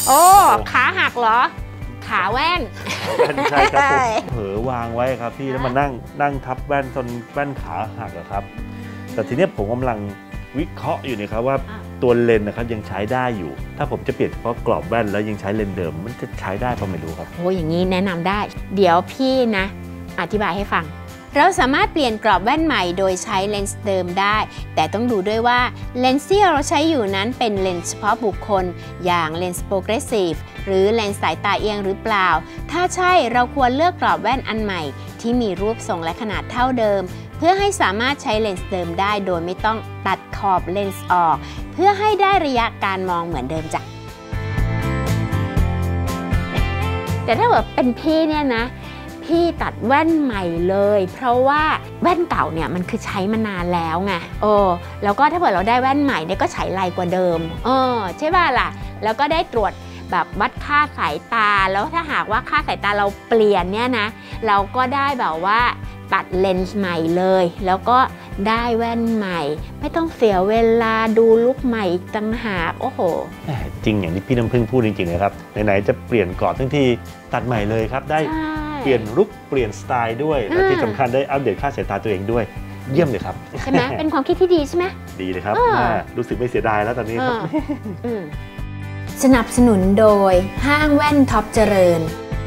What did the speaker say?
โอ้ขาหักเหรอขาแว่นใช่ครับผมเผลอวางไว้ครับพี่แล้วมานั่งทับแว่นจนแว่นขาหักครับแต่ทีนี้ผมกำลังวิเคราะห์อยู่นะครับว่าตัวเลนส์นะครับยังใช้ได้อยู่ถ้าผมจะเปลี่ยนเฉพาะกรอบแว่นแล้วยังใช้เลนส์เดิมมันจะใช้ได้ก็ไม่รู้ครับโอ้อย่างนี้แนะนำได้เดี๋ยวพี่นะอธิบายให้ฟังเราสามารถเปลี่ยนกรอบแว่นใหม่โดยใช้เลนส์เดิมได้แต่ต้องดูด้วยว่าเลนส์ที่เราใช้อยู่นั้นเป็นเลนส์เฉพาะบุคคลอย่างเลนส์โปรเกรสซีฟหรือเลนส์สายตาเอียงหรือเปล่าถ้าใช่เราควรเลือกกรอบแว่นอันใหม่ที่มีรูปทรงและขนาดเท่าเดิมเพื่อให้สามารถใช้เลนส์เดิมได้โดยไม่ต้องตัดขอบเลนส์ออกเพื่อให้ได้ระยะการมองเหมือนเดิมจ้ะแต่ถ้าแบบเป็นพี่เนี่ยนะพี่ตัดแว่นใหม่เลยเพราะว่าแว่นเก่าเนี่ยมันคือใช้มานานแล้วไงแล้วก็ถ้าเกิดเราได้แว่นใหม่เนี่ยก็ใช้ไรกว่าเดิมใช่ป่ะล่ะแล้วก็ได้ตรวจแบบวัดค่าสายตาแล้วถ้าหากว่าค่าสายตาเราเปลี่ยนเนี่ยนะเราก็ได้แบบว่าตัดเลนส์ใหม่เลยแล้วก็ได้แว่นใหม่ไม่ต้องเสียเวลาดูลุคใหม่อีกต่างหากโอ้โหจริงอย่างที่พี่น้ำพึ่งพูดจริงๆนะครับไหนๆจะเปลี่ยนกรอบทั้งที่ตัดใหม่เลยครับได้เปลี่ยนลุคเปลี่ยนสไตล์ด้วยและที่สำคัญได้อัปเดตค่าสายตาตัวเองด้วยเยี่ยมเลยครับใช่ไหมเป็นความคิดที่ดีใช่ไหมดีเลยครับรู้สึกไม่เสียดายแล้วตอนนี้ครับสนับสนุนโดยห้างแว่นท็อปเจริญ